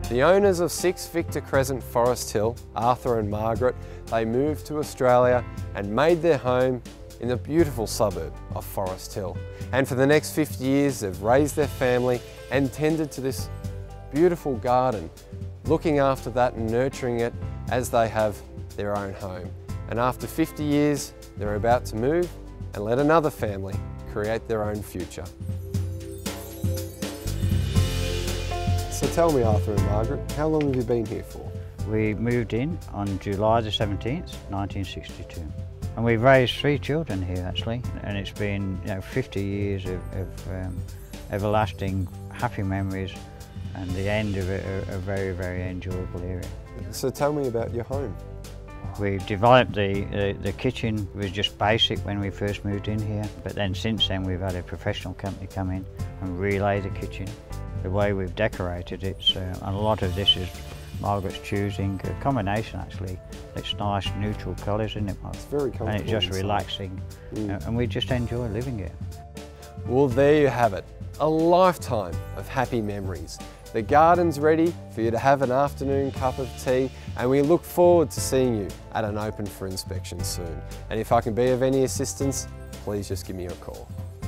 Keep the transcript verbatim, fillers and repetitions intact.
The owners of six Victor Crescent Forest Hill, Arthur and Margaret, they moved to Australia and made their home in the beautiful suburb of Forest Hill. And for the next fifty years, they've raised their family and tended to this beautiful garden, looking after that and nurturing it as they have their own home. And after fifty years, they're about to move and let another family create their own future. So tell me, Arthur and Margaret, how long have you been here for? We moved in on July the seventeenth, nineteen sixty-two. And we've raised three children here actually, and it's been, you know, fifty years of, of um, everlasting happy memories and the end of a, a very, very enjoyable area. So tell me about your home. We developed the, the, the kitchen. It was just basic when we first moved in here, but then since then we've had a professional company come in and relay the kitchen. The way we've decorated it, so, and a lot of this is Margaret's choosing, a combination actually. It's nice neutral colours, isn't it, Mark? It's very comfortable. And it's just inside. relaxing, Mm. and we just enjoy living here. Well, there you have it, a lifetime of happy memories. The garden's ready for you to have an afternoon cup of tea, and we look forward to seeing you at an open for inspection soon. And if I can be of any assistance, please just give me a call.